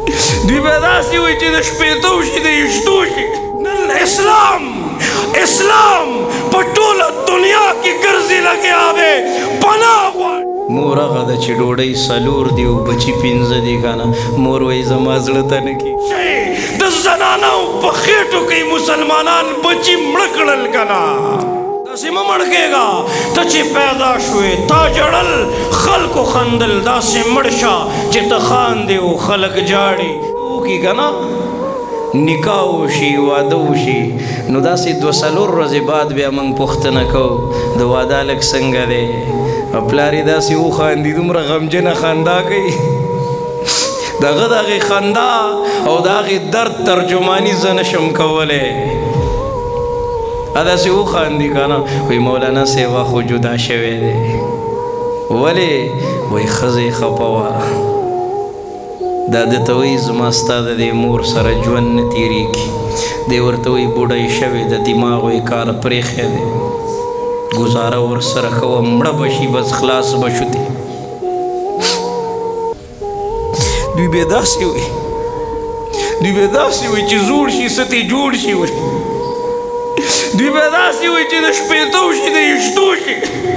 دوی به داسې وایي چې د شپېتو شي د یشتو شي. نن اسلام په ټوله دنیا کې ګرځي لګیا دی پناه غواړي. مور هغه ده چې ډوډۍ څلور دي او بچي پنځه دي که نه. مور وایي زما زړه ته نه کېږي. د زنانو په خېټو کې مسلمانان بچي مړه کړل که نه. داسې مه مړ کېږه ته چې پیدا شوې تا ژړل خلکو خندل. داسې مړ شه چې ته خاندې او خلک جاړي وکړي که نه. نکاح وشي واده وشي نو داسې دوه څلور ورځې بعد بیا موږ پوښتنه کوو د واده هلک څنګه دی. پلار یې داسې وخاندي دومره غمجنه خندا کوي د هغه د هغې خندا او د هغې درد ترجماني زه نشم کولی. داسې وخاندي که نه وایي مولانا صاحب خو جدا شوی دی. ولې وایي ښځه یې خفه وه. دا درته وایي زما ستا د دې مور سره ژوند نه تېرېږي. دی ورته وایي بوډۍ شوې د دماغ یې کار پرېښی دی. گزاره ورسره کوه مړه به شي بس خلاص به شو دی. دوی به داسې وایي چې زوړ شي څه ترې جوړ شي. دوی به داسې وایي چې د شپېتو شي د یشتو شي.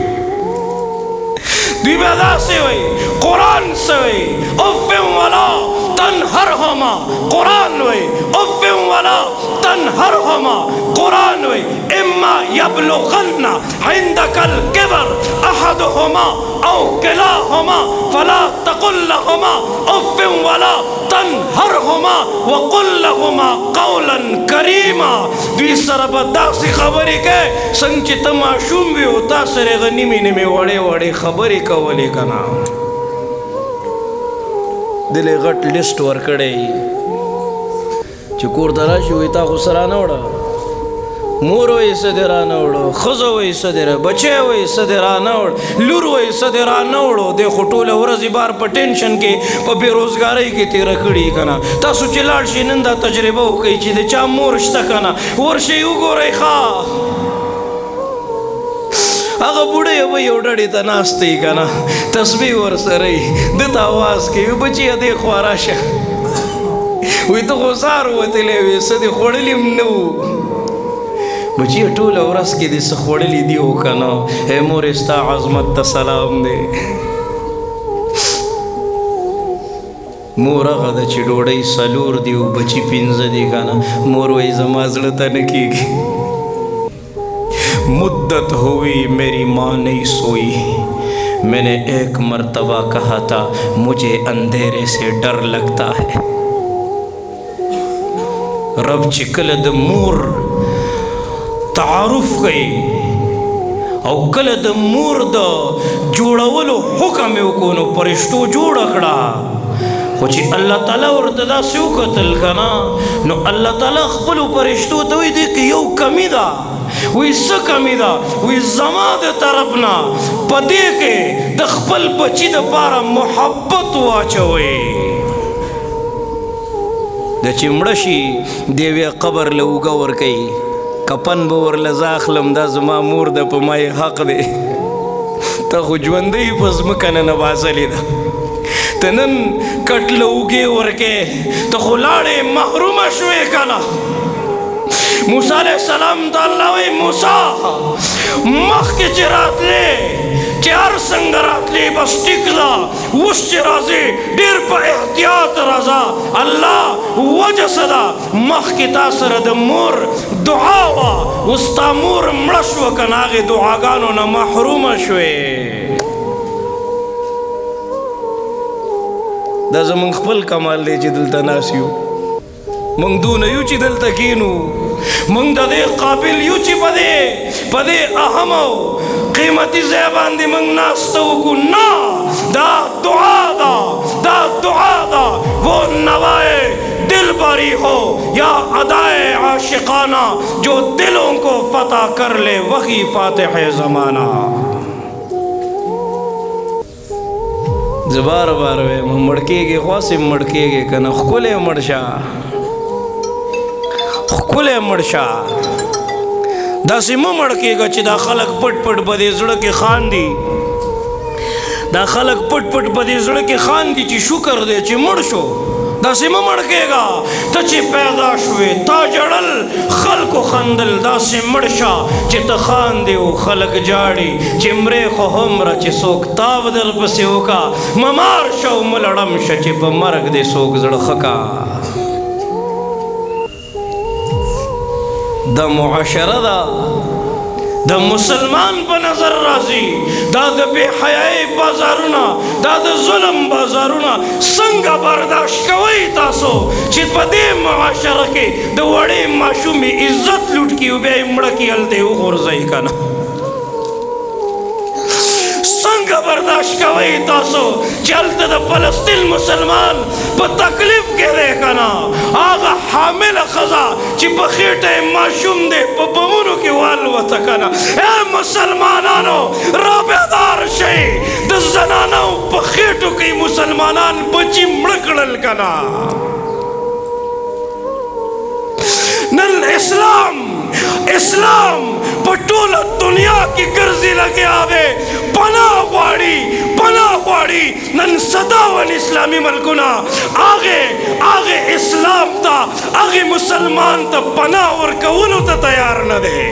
دوی به داسې وایي قرآن څه وایي اف ولا تنهرهما. قرآن وایي اف ولا تنهرهما. قرآن وایي اما یبلغن عندك الكبر احدهما او كلاهما فلا تقل لهما اف ولا تنهرهما وقل لهما قولا كريما. دوی سره به داسې خبرې کوي څنګه چې ته ماشوم وي او تا سره هغه نیمې نیمې وړې وړې خبرې کولې که نه. دل یې غټ لیسټ ورکړی چې کور ته راشي وایي تا خو څه رانه وړه. مور وایي څه دې رانه وړو. ښځه وایي څه دې بچی وایي څه دې رانه وړ. لور وایي څه دې رانه وړو. دی خو ټوله ورځې بار په ټینشن کې په بېروزګارۍ کې تېره کړي که نه. تاسو چې لاړ شئ نن دا تجربه وکړئ چې د چا مور شته که نه. ورشئ وګورئ ښه هغه بوډۍ به یو ډډې ته ناست دی که نه. تسبیح ورسره یي ده ته اواز کوي بچیه دې خوا راشه. وایي ته خو سهار وتلی وې څه دې خوړلي هم نه وو. بچیه ټوله ورځ کې دې څه خوړلي دي او که نه. ای مورې ستا عظمت ته سلام دی. مور هغه ده چې ډوډۍ څلور دي او بچي پنځه دي که نه. مور وایي زما زړه ته نه کېږي. مدت ہوئی میری ماں نہیں سوئی. میں نے ایک مرتبہ کہا تھا مجھے اندھیرے سے ڈر لگتا ہے. رب چې کله د مور تعارف کوي او کله د مور د جوړولو حکم یې وکړو نو فرشتو جوړه کړه. خو چې الله تعالی ورته داسې وکتل که نه نو الله تعالی خپلو فرشتو ته وایي دې کې یو کمی ده. وی څه کمی ده؟ وی زما د طرف نه په دې کې د خپل بچي دپاره محبت واچوئ. د چې مړه شي د یوې قبر له اوږه ورکوي کفن به ورله زه اخلم دا زما مور ده په ما یې حق دی. ته خو ژوندۍ په ځمکه نه نباسلې ده. ته نن کټ له اوږې ورکې ته خو لاړې محرومه شوې که نه. موسی علیہ السلام ته الله وایي موسی مخکې چې راتلې چې هر څنګه راتلې بس ټیک ده. اوس چې راځې ډېر په احتیاط راځه. الله وجه څه ده؟ مخکې تا سره د مور دعا وه اوس تا مور مړه شوه که نه هغې دعاګانو نه محرومه شوې. دا زمونږ خپل کمال دی چې دلته ناست یو. مونږ دونه یو چې دلته کینو. مونږ د دې قابل یو چې په دې اهم او قیمتي ځای باندې مونږ ناسته وکړو. نه دا دعا ده وہ نوائے دل بری ہو یا ادائے عاشقانہ جو دلوں کو فتح کر لے وہی فاتح زمانہ. زبار بار ویم مړ کېږې خواسې مړ کېږې که نه ښکلی مړ شه ښکلی مړ شه. داسې مه مړ کېږه چې دا خلک پټ پټ په دې زړه کې خاندي. دا خلک پټ پټ په دې زړه کې خاندي چې شکر دی چې مړ شو. दासी मड़केगा तची पैदा शुए ता जड़ल खल को खंदल दासी मड़शा चित खान देव खलक जाड़ी चिमरे खो हमरा चे सोक ताव दर बसे होका ममार शव मलड़म शचिप मरग दे सोक जड़खका द मुआशरा द मुसलमान पर नजर राजी दाद बेहयाई बाजारुना दाद जुल्म बाजारुना संग बर्दाश्त कवई तासो चित पदे मुआशरा के द वड़े माशूमी इज्जत लूट की उबे मड़की हलते हो और जाई का ना संग बर्दाश्त कवई तासो चलते द फलस्तीन मुसलमान पर तकलीफ के देखा ना आगा हामिल खजा ची बखेटे माशूम दे बमुनु के वाल वतकना ए मुसलमानानो राबेदार शे द जनाना बखेटो के मुसलमानान बची मड़कड़ल कना नल इस्लाम इस्लाम पटोल दुनिया की गर्जी लगे आवे पना वाड़ी नन सदावन इस्लामी मलकुना आगे आगे इस्लाम ता आगे मुसलमान ता पना और कवलो ता तैयार न दे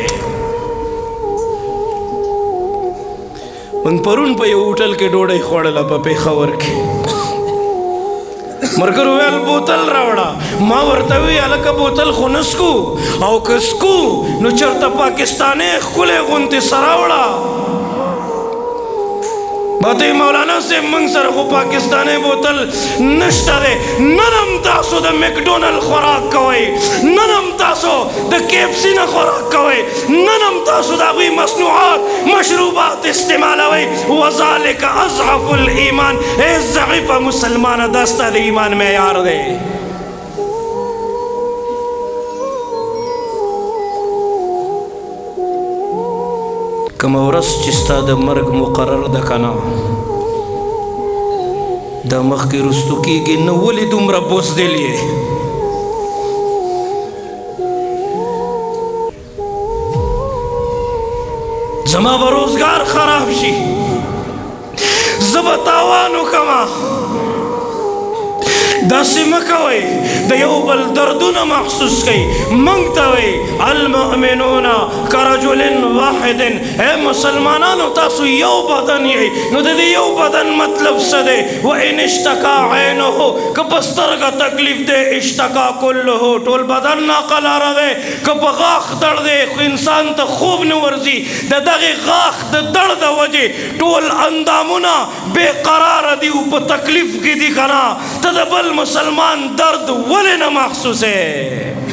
उन परुन पे उठल के डोड़े खोड़ला पे खबर के मरकर वेल बोतल रावड़ा माँ वर्तवी अलग बोतल खुनस्कू आओ कसकू नुचरता पाकिस्ताने खुले गुंती सरावड़ा बातें मौलाना से मंगसर हो पाकिस्ताने बोतल नष्टा दे नरम तासो द मैकडोनल्ड खुराक कवे नरम तासो द केएफसी न खुराक कवे नरम तासो द अभी मसनूआत मशरूबात इस्तेमाल हवे वज़ालिक अज़अफुल ईमान ए ज़ईफ़ मुसलमान दस्ता दे ईमान में यार दे कमौरस चिस्ता द मर्ग मुकर्रर द कना द मख की रुस्तुकी की नवली तुमरा बोस दे लिए जमा बरोजगार खराब शी जबतावानो कमा दासी मकवे दयोबल दर्दुना महसूस कई मंगतवे अल्मुमिनूना करजुलिन वाहिदिन ए मुसलमानानो तासु यो बदन ये नो दे यो बदन मतलब सदे व इन इश्तका ऐनहु कबस्तर का तकलीफ दे इश्तका कुल्लहु टोल बदन ना कलार दे कब गाख दर्द दे इंसान त खूब न वर्जी द दगे गाख द दर्द वजे टोल अंदामुना बेकरार दी ऊपर तकलीफ की दिखना तदबल मुसलमान दर्द वले न महसूस है।